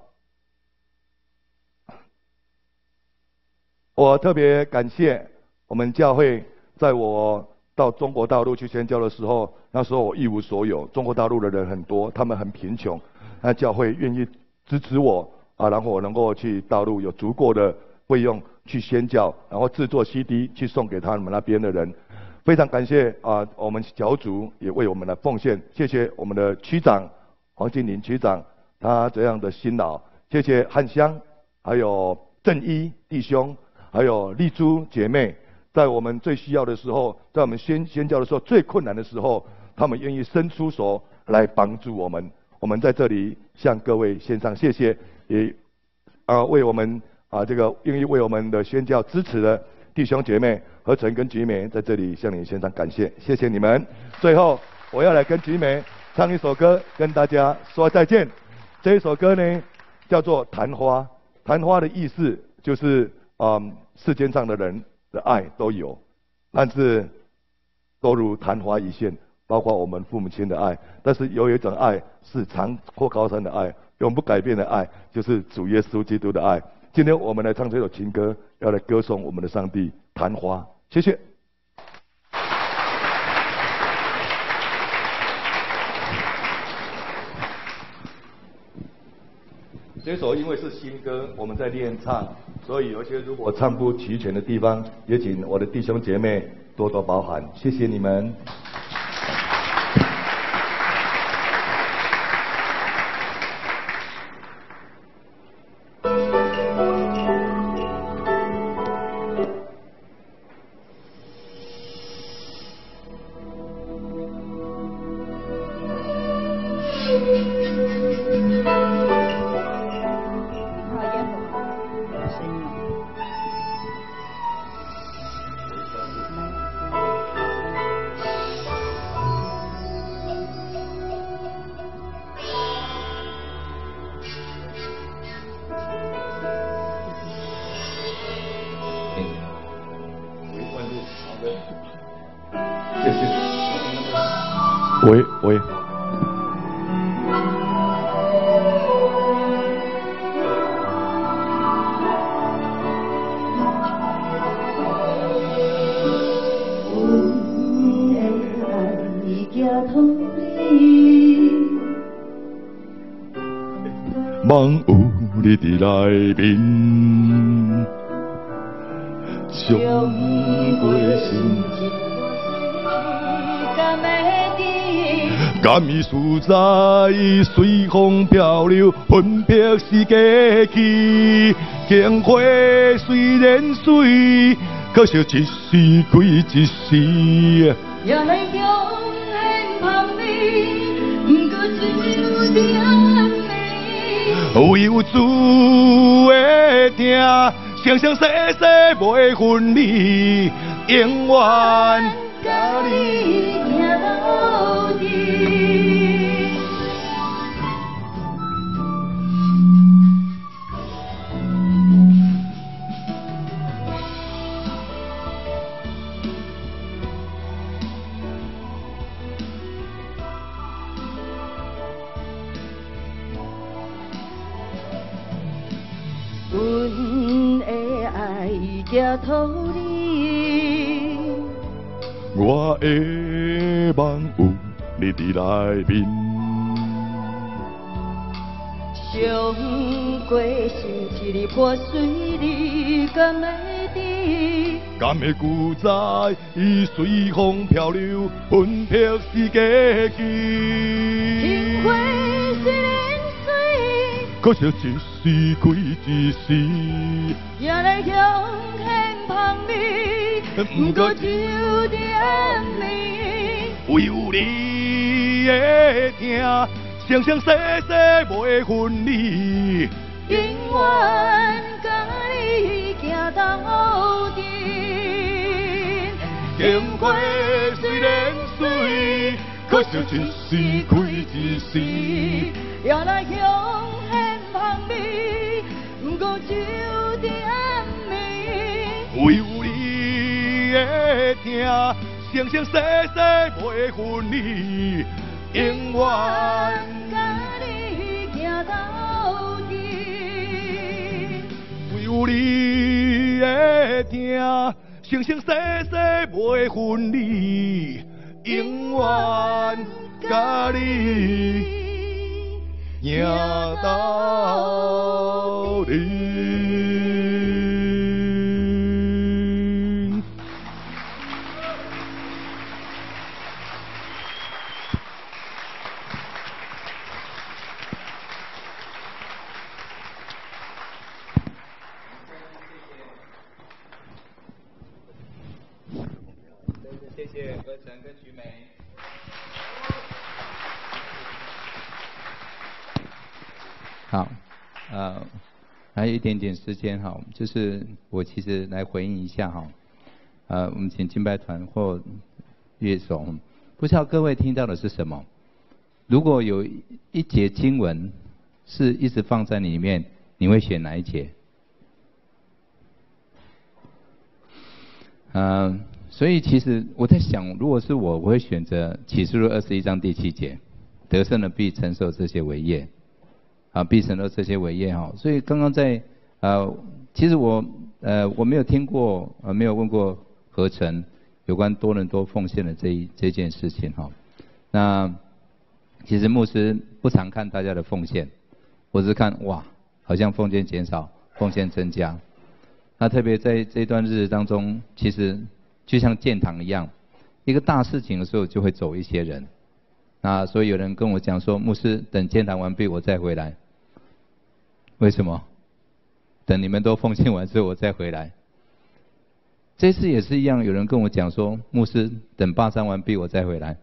我特别感谢我们教会，在我到中国大陆去宣教的时候，那时候我一无所有，中国大陆的人很多，他们很贫穷。那教会愿意支持我啊，然后我能够去大陆有足够的费用去宣教，然后制作 C D 去送给他们那边的人。非常感谢啊，我们小组也为我们的奉献，谢谢我们的区长黄金林区长他这样的辛劳，谢谢汉香，还有正一弟兄，还有丽珠姐妹，在我们最需要的时候，在我们宣宣教的时候最困难的时候，他们愿意伸出手来帮助我们。我们在这里向各位献上谢谢，也啊为我们啊这个愿意为我们的宣教支持的弟兄姐妹何成跟菊美在这里向你献上感谢，谢谢你们。最后我要来跟菊美唱一首歌，跟大家说再见。这一首歌呢叫做《昙花》，昙花的意思就是嗯世间上的人的爱都有，但是都如昙花一现。包括我们父母亲的爱，但是有一种爱是长阔高山的爱，永不改变的爱，就是主耶稣基督的爱。今天我们来唱这首情歌，要来歌颂我们的上帝昙花。谢谢。这首因为是新歌，我们在练唱，所以有一些如果唱不齐全的地方，也请我的弟兄姐妹多多包涵。谢谢你们。 喂喂。望有你伫内面，将过心甘伊事在随风漂流，分别是假期。镜花虽然水，可惜一时归一时。也来向现旁你，不过只有点你。为有滋的痛，生生世世袂分离，永远甲你行到底。阮的爱寄托你，我的梦有你伫内面，伤过心一日破碎，你敢会知？敢会旧在伊随风漂流，分别是假期。情花虽然水，可惜一时归一时。也来向现旁你，不过只有点你。为有你的痛，生生世世袂分离，永远甲你行到底。情花虽然水，可惜一时归一时。也来向现旁你，不过只有点你。为有你的痛，生生世世袂分离，永远甲你行到底。为有你的痛，生生世世袂分离，永远甲你行到底。 谢谢何晨跟徐梅。好，呃，还有一点点时间哈，就是我其实来回应一下哈，呃，我们请敬拜团或乐手，不知道各位听到的是什么？如果有一节经文是一直放在里面，你会选哪一节？嗯、呃。所以其实我在想，如果是我，我会选择启示录二十一章第七节，得胜的必承受这些伟业，啊，必承受这些伟业哈。所以刚刚在呃，其实我呃我没有听过呃没有问过何晨有关多伦多奉献的这一这件事情哈。那其实牧师不常看大家的奉献，我只看哇，好像奉献减少，奉献增加。那特别在这段日子当中，其实就像建堂一样，一个大事情的时候就会走一些人。那所以有人跟我讲说，牧师等建堂完毕我再回来。为什么？等你们都奉献完之后我再回来。这次也是一样，有人跟我讲说，牧师等霸山完毕我再回来。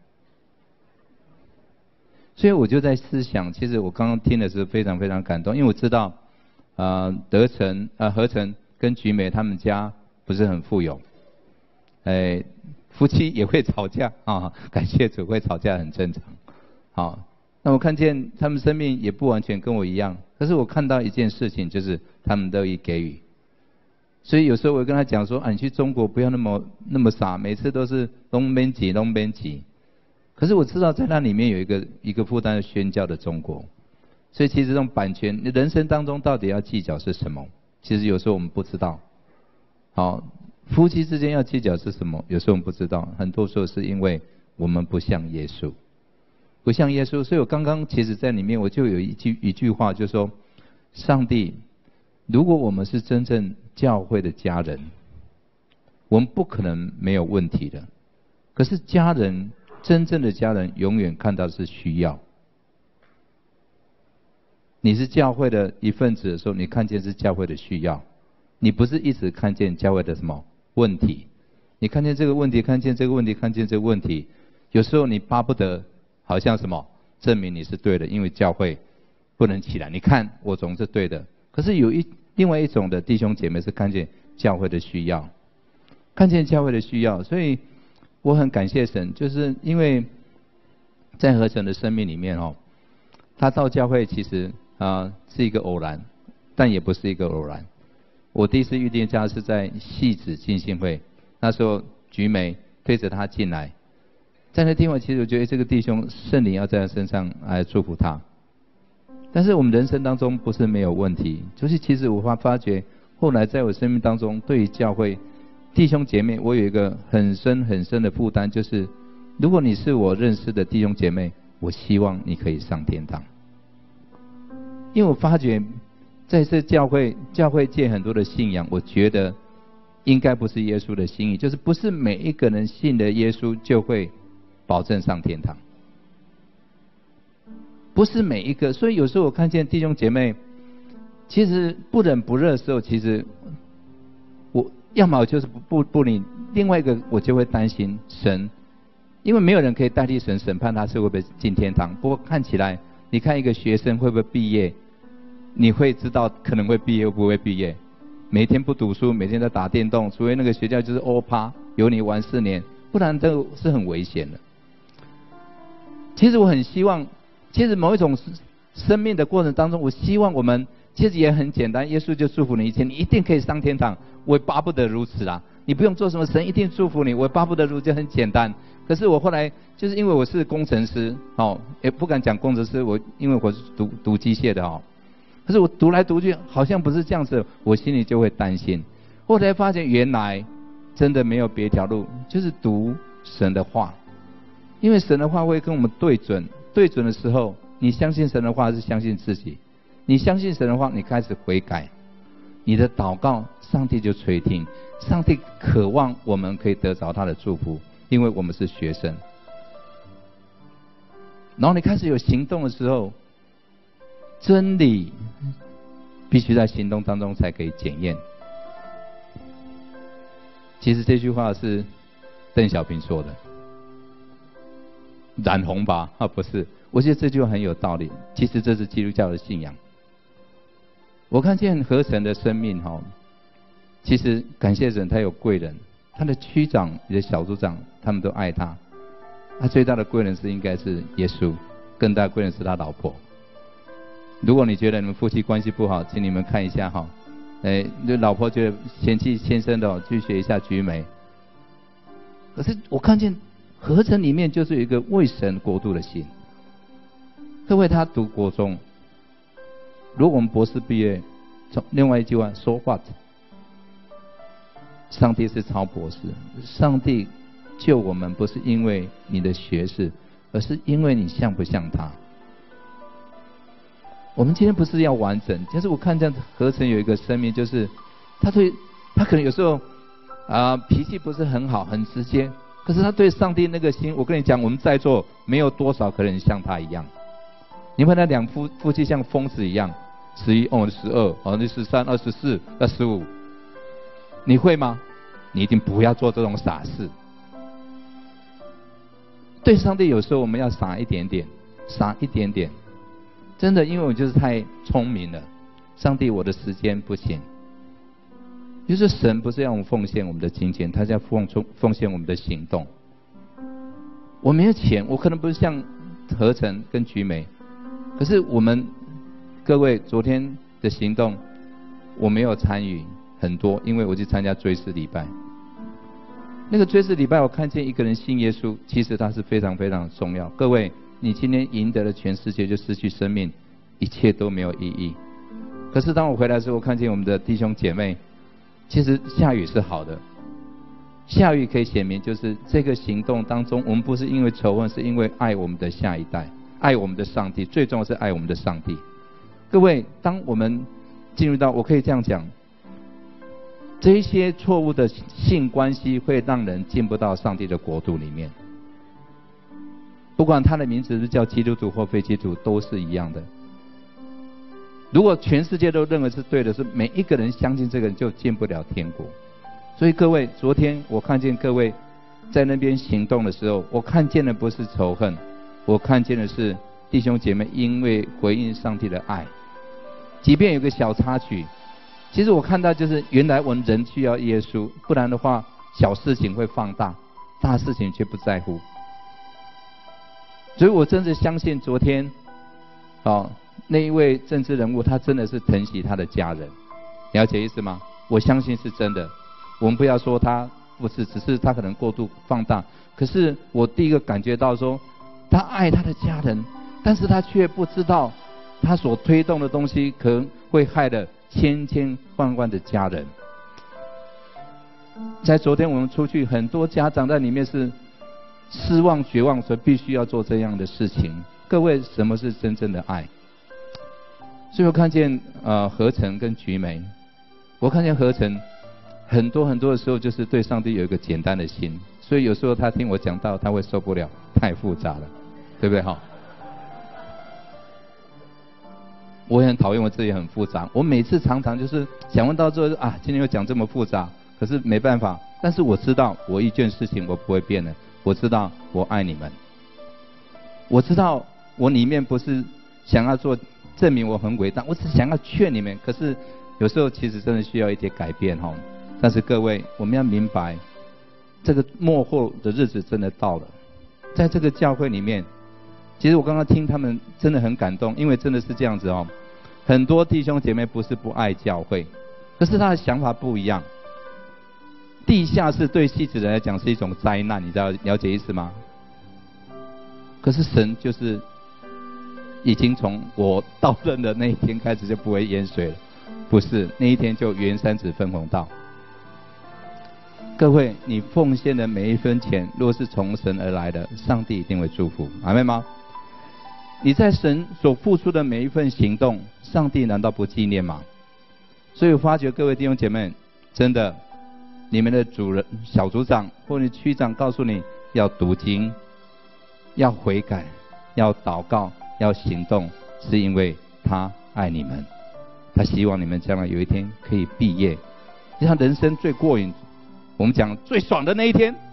所以我就在思想，其实我刚刚听的是非常非常感动，因为我知道，呃，德成呃何成跟菊美他们家不是很富有。哎，夫妻也会吵架啊，感谢主，会吵架很正常。好，那我看见他们生命也不完全跟我一样，可是我看到一件事情，就是他们乐意给予。所以有时候我跟他讲说，啊，你去中国不要那么那么傻，每次都是东边挤东边挤。 可是我知道在那里面有一个一个负担的宣教的中国，所以其实这种版权，人生当中到底要计较是什么？其实有时候我们不知道。好，夫妻之间要计较是什么？有时候我们不知道，很多时候是因为我们不像耶稣，不像耶稣。所以我刚刚其实在里面我就有一句一句话，就是说，上帝，如果我们是真正教会的家人，我们不可能没有问题的。可是家人，真正的家人永远看到的是需要。你是教会的一份子的时候，你看见是教会的需要，你不是一直看见教会的什么问题。你看见这个问题，看见这个问题，看见这个问题，有时候你巴不得好像什么证明你是对的，因为教会不能起来。你看我总是对的。可是有一另外一种的弟兄姐妹是看见教会的需要，看见教会的需要，所以我很感谢神，就是因为在合成的生命里面哦，他到教会其实啊、呃、是一个偶然，但也不是一个偶然。我第一次遇见他是在戏子浸信会，那时候菊梅推着他进来，在那地方其实我觉得这个弟兄圣灵要在他身上来祝福他。但是我们人生当中不是没有问题，就是其实我发发觉后来在我生命当中，对于教会弟兄姐妹，我有一个很深很深的负担，就是如果你是我认识的弟兄姐妹，我希望你可以上天堂。因为我发觉在这教会教会界很多的信仰，我觉得应该不是耶稣的心意，就是不是每一个人信的耶稣就会保证上天堂，不是每一个。所以有时候我看见弟兄姐妹其实不冷不热的时候，其实我要么就是不不不理，另外一个我就会担心神，因为没有人可以代替神审判他是会不会进天堂。不过看起来，你看一个学生会不会毕业，你会知道可能会毕业会不会毕业。每天不读书，每天在打电动，除非那个学校就是欧趴，有你玩四年，不然这个是很危险的。其实我很希望，其实某一种生命的过程当中，我希望我们其实也很简单，耶稣就祝福你一切，你一定可以上天堂。我也巴不得如此啦，你不用做什么，神一定祝福你。我也巴不得如此，就很简单。可是我后来就是因为我是工程师，哦，也不敢讲工程师，我因为我是读读机械的哦。可是我读来读去好像不是这样子，我心里就会担心。后来发现原来真的没有别条路，就是读神的话，因为神的话会跟我们对准，对准的时候，你相信神的话是相信自己，你相信神的话，你开始悔改，你的祷告上帝就垂听，上帝渴望我们可以得着他的祝福，因为我们是学生。然后你开始有行动的时候，真理必须在行动当中才可以检验。其实这句话是邓小平说的，染红吧啊不是，我觉得这句话很有道理。其实这是基督教的信仰。我看见合成的生命哈，其实感谢神，他有贵人，他的区长、你的小组长，他们都爱他。他最大的贵人是应该是耶稣，更大的贵人是他老婆。如果你觉得你们夫妻关系不好，请你们看一下哈，哎，就老婆觉得嫌弃先生的哦，去学一下菊梅。可是我看见合成里面就是有一个为神国度的心。各位，他读国中，如果我们博士毕业，从另外一句话说 what？ 上帝是超博士，上帝救我们不是因为你的学识，而是因为你像不像他。我们今天不是要完整，但是我看见合成有一个生命，就是他对他可能有时候啊、呃、脾气不是很好，很直接，可是他对上帝那个心，我跟你讲，我们在座没有多少可能像他一样。你看那两夫夫妻像疯子一样，十一哦十二哦那十三二十四二十五，你会吗？你一定不要做这种傻事。对上帝有时候我们要傻一点点，傻一点点。真的，因为我就是太聪明了。上帝，我的时间不行。就是神不是要我们奉献我们的金钱，他是要奉奉献我们的行动。我没有钱，我可能不是像合成跟菊梅，可是我们各位昨天的行动，我没有参与很多，因为我去参加追思礼拜。 那个追思礼拜，我看见一个人信耶稣，其实他是非常非常重要。各位，你今天赢得了全世界，就失去生命，一切都没有意义。可是当我回来的时候，我看见我们的弟兄姐妹，其实下雨是好的，下雨可以显明，就是这个行动当中，我们不是因为仇恨，是因为爱我们的下一代，爱我们的上帝，最重要是爱我们的上帝。各位，当我们进入到，我可以这样讲。这一些错误的性关系会让人进不到上帝的国度里面。不管他的名字是叫基督徒或非基督徒，都是一样的。如果全世界都认为是对的，是每一个人相信这个人就进不了天国。所以各位，昨天我看见各位在那边行动的时候，我看见的不是仇恨，我看见的是弟兄姐妹因为回应上帝的爱。即便有个小插曲，其实我看到就是原来我们人需要耶稣，不然的话小事情会放大，大事情却不在乎。所以我真的相信昨天哦那一位政治人物，他真的是疼惜他的家人，了解意思吗？我相信是真的。我们不要说他不是，只是他可能过度放大。可是我第一个感觉到说，他爱他的家人，但是他却不知道他所推动的东西可能会害了千千万万的家人。在昨天我们出去，很多家长在里面是失望绝望，所以必须要做这样的事情。各位，什么是真正的爱？所以我看见呃合成跟菊梅，我看见合成很多很多的时候就是对上帝有一个简单的心，所以有时候他听我讲道他会受不了，太复杂了，对不对哈？我也很讨厌我自己很复杂，我每次常常就是讲完到之后啊，今天又讲这么复杂，可是没办法。但是我知道我一件事情我不会变的，我知道我爱你们，我知道我里面不是想要做证明我很伟大，我只想要劝你们。可是有时候其实真的需要一点改变哈。但是各位，我们要明白，这个末后的日子真的到了，在这个教会里面。其实我刚刚听他们真的很感动，因为真的是这样子哦。很多弟兄姐妹不是不爱教会，可是他的想法不一样。地下室对戏子人来讲是一种灾难，你知道了解意思吗？可是神就是已经从我到任的那一天开始就不会淹水了，不是那一天就原山子分红道。各位，你奉献的每一分钱，若是从神而来的，上帝一定会祝福，阿们吗？你在神所付出的每一份行动，上帝难道不纪念吗？所以我发觉各位弟兄姐妹，真的，你们的主人、小组长或者区长告诉你要读经，要悔改，要祷告，要行动，是因为他爱你们，他希望你们将来有一天可以毕业，就像人生最过瘾，我们讲最爽的那一天，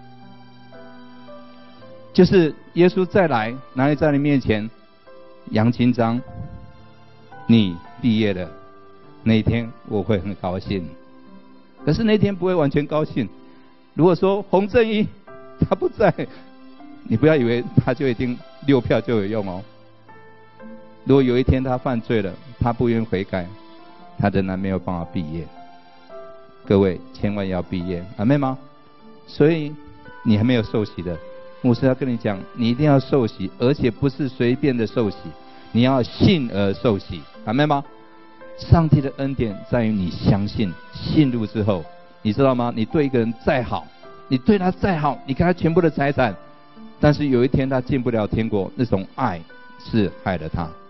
就是耶稣再来，拿你在你面前。杨金章，你毕业了那一天，我会很高兴。可是那天不会完全高兴。如果说洪正一他不在，你不要以为他就一定六票就有用哦。如果有一天他犯罪了，他不愿悔改，他仍然没有办法毕业。各位千万要毕业，阿们吗？所以你还没有受洗的。牧师要跟你讲，你一定要受洗，而且不是随便的受洗，你要信而受洗，阿们吗？上帝的恩典在于你相信，信入之后，你知道吗？你对一个人再好，你对他再好，你给他全部的财产，但是有一天他进不了天国，那种爱是害了他。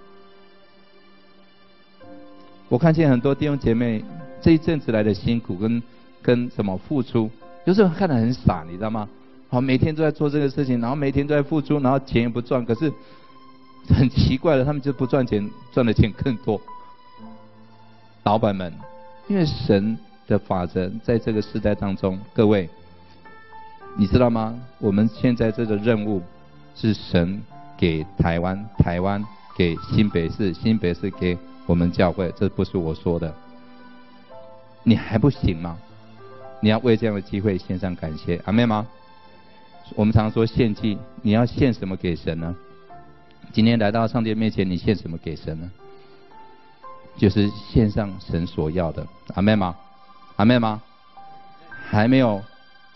我看见很多弟兄姐妹这一阵子来的辛苦跟跟什么付出，有时候看得很傻，你知道吗？好，每天都在做这个事情，然后每天都在付出，然后钱也不赚，可是很奇怪的，他们就不赚钱，赚的钱更多。老板们，因为神的法则在这个时代当中，各位，你知道吗？我们现在这个任务是神给台湾，台湾给新北市，新北市给我们教会，这不是我说的。你还不行吗？你要为这样的机会献上感谢，阿们吗？我们常说献祭，你要献什么给神呢？今天来到上帝面前，你献什么给神呢？就是献上神所要的，阿们吗？阿们吗？还没有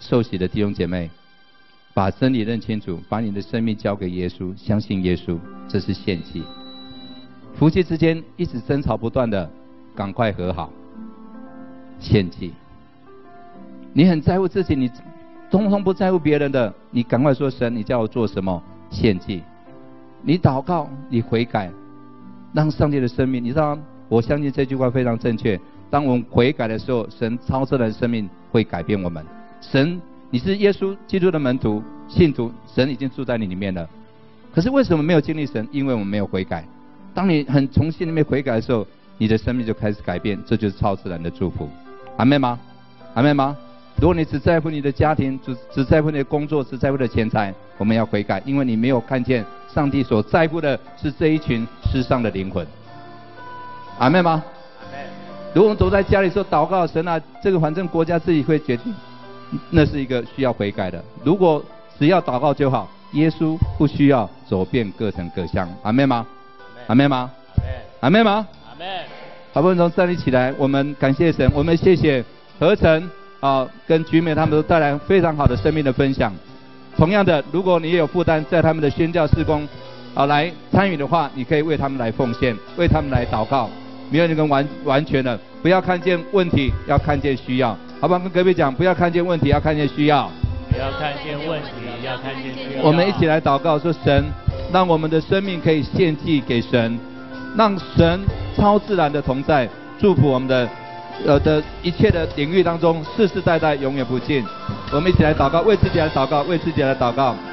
受洗的弟兄姐妹，把真理认清楚，把你的生命交给耶稣，相信耶稣，这是献祭。夫妻之间一直争吵不断的，赶快和好，献祭。你很在乎自己，你通通不在乎别人的，你赶快说神，你叫我做什么？献祭。你祷告，你悔改，让上帝的生命，你知道，我相信这句话非常正确。当我们悔改的时候，神超自然的生命会改变我们。神，你是耶稣基督的门徒、信徒，神已经住在你里面了。可是为什么没有经历神？因为我们没有悔改。当你很从心里面悔改的时候，你的生命就开始改变，这就是超自然的祝福。阿们吗？阿们吗？如果你只在乎你的家庭，只只在乎你的工作，只在乎你的钱财，我们要悔改，因为你没有看见上帝所在乎的是这一群世上的灵魂。阿们吗？如果我们走在家里说祷告，神啊，这个反正国家自己会决定，那是一个需要悔改的。如果只要祷告就好，耶稣不需要走遍各城各乡。阿们吗？阿们吗？阿们吗？阿们。好不容易站立起来，我们感谢神，我们谢谢合成啊跟菊美他们都带来非常好的生命的分享。同样的，如果你也有负担在他们的宣教事工啊来参与的话，你可以为他们来奉献，为他们来祷告。没有那个完完全的，不要看见问题，要看见需要，好不好？跟隔壁讲，不要看见问题，要看见需要。 不要看见问题，要看见需要。 我们一起来祷告，说神，让我们的生命可以献祭给神，让神超自然的同在，祝福我们的呃的一切的领域当中，世世代代永远不尽。我们一起来祷告，为自己来祷告，为自己来祷告。